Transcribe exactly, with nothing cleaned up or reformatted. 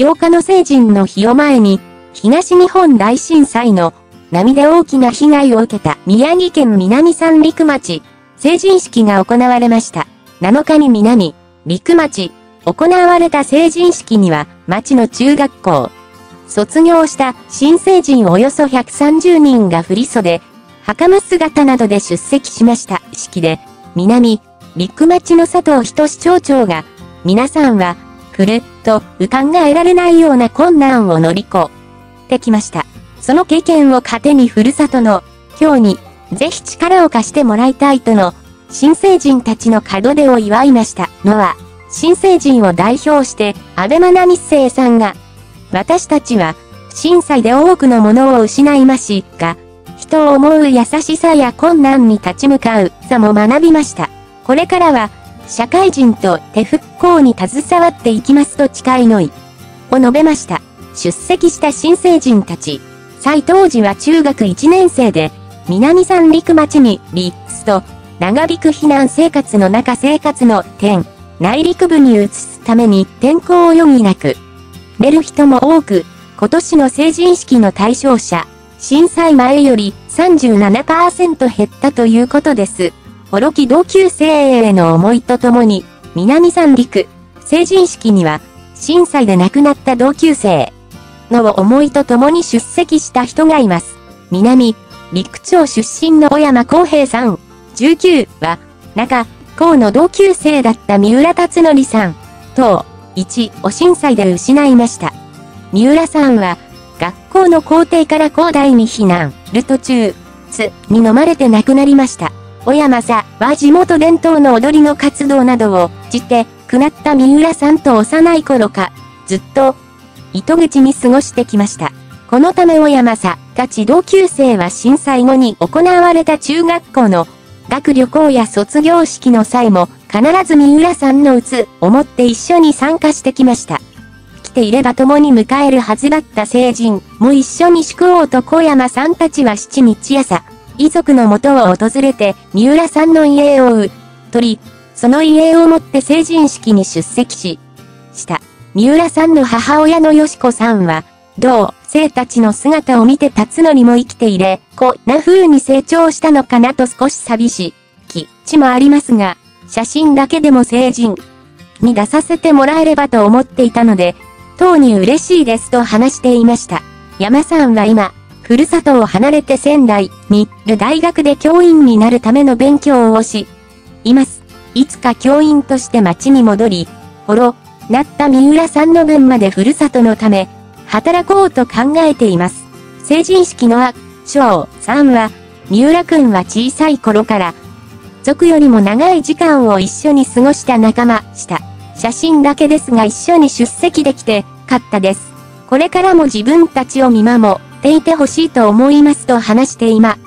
ようかの成人の日を前に、東日本大震災の波で大きな被害を受けた宮城県南三陸町、成人式が行われました。なのかに南陸町、行われた成人式には、町の中学校、卒業した新成人およそひゃくさんじゅうにんが振袖、袴姿などで出席しました。式で、南陸町の佐藤仁町長が、皆さんは、来ると考えられないような困難を乗り越えてきました。その経験を糧にふるさとの今日にぜひ力を貸してもらいたいとの新成人たちの門出を祝いましたのは、新成人を代表して安倍真奈日生さんが、私たちは震災で多くのものを失いましたが、人を思う優しさや困難に立ち向かうさも学びました。これからは社会人とて復興に携わっていきますと誓いの意を述べました。出席した新成人たち、際当時は中学いちねん生で、南三陸町にリスと長引く避難生活の中生活の点、内陸部に移すために転校を余儀なく、出る人も多く、今年の成人式の対象者、震災前より さんじゅうななパーセント 減ったということです。幌木同級生への思いとともに、南三陸、成人式には、震災で亡くなった同級生の思いとともに出席した人がいます。南陸町出身の小山康平さん、じゅうきゅうは、中高の同級生だった三浦達則さん、と、いちを震災で失いました。三浦さんは、学校の校庭から高台に避難る途中、津に飲まれて亡くなりました。小山さんは地元伝統の踊りの活動などをして、亡くなった三浦さんと幼い頃か、ずっと、糸口に過ごしてきました。このため小山さんたち同級生は震災後に行われた中学校の学旅行や卒業式の際も必ず三浦さんの鬱を持って一緒に参加してきました。来ていれば共に迎えるはずだった成人も一緒に祝おうと小山さんたちは七日朝、遺族の元を訪れて三浦さんの遺影を受取り、その遺影を持って成人式に出席し、した。三浦さんの母親のよし子さんは、同生たちの姿を見て辰徳も生きていれ、こんな風に成長したのかなと少し寂しきちもありますが、写真だけでも成人に出させてもらえればと思っていたので、当に嬉しいですと話していました。山さんは今、ふるさとを離れて仙台にいる大学で教員になるための勉強をし、います。いつか教員として町に戻り、ほろ、なった三浦さんの分までふるさとのため、働こうと考えています。成人式のあ、翔さんは、三浦くんは小さい頃から、族よりも長い時間を一緒に過ごした仲間した。写真だけですが一緒に出席できて、かったです。これからも自分たちを見守っていてほしいと思いますと話していま